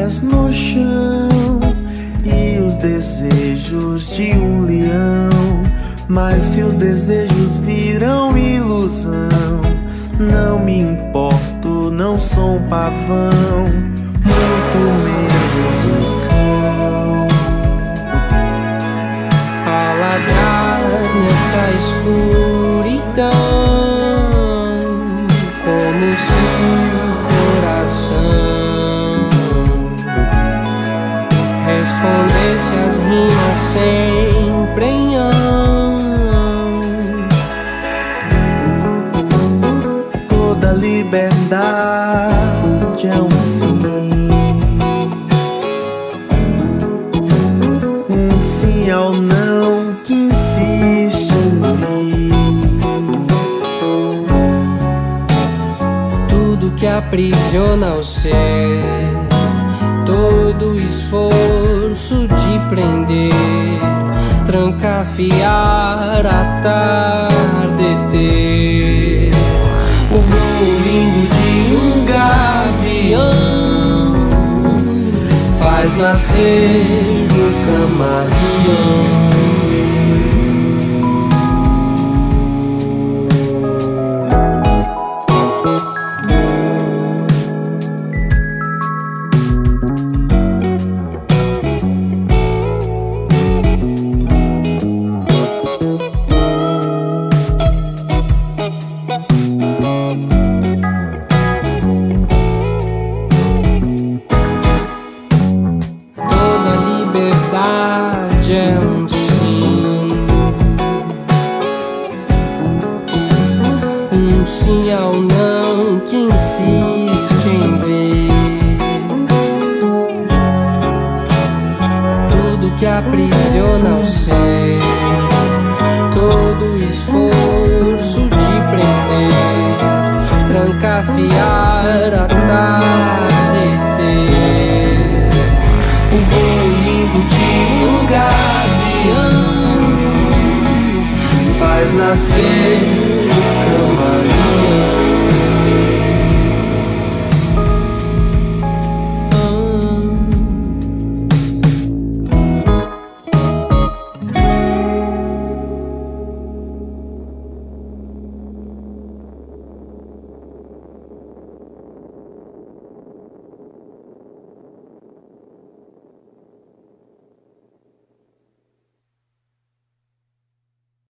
pés no chão e os desejos de um leão. Mas se os desejos viram ilusão, não me importo, não sou um pavão, muito menos um cão. A ladrar nessa escuridão, como se o coração respondesse as rimas sem prenhão. Toda liberdade é um sim, um sim ao não que insiste em vir. Tudo que aprisiona o ser, todo esforço de prender, trancafiar, atardecer. O voo lindo de um gavião faz nascer um camaleão. É um sim ao não que insiste em ver. Tudo que aprisiona o ser, todo esforço de prender, trancafiar, atardecer. O voo lindo de um gavião faz nascer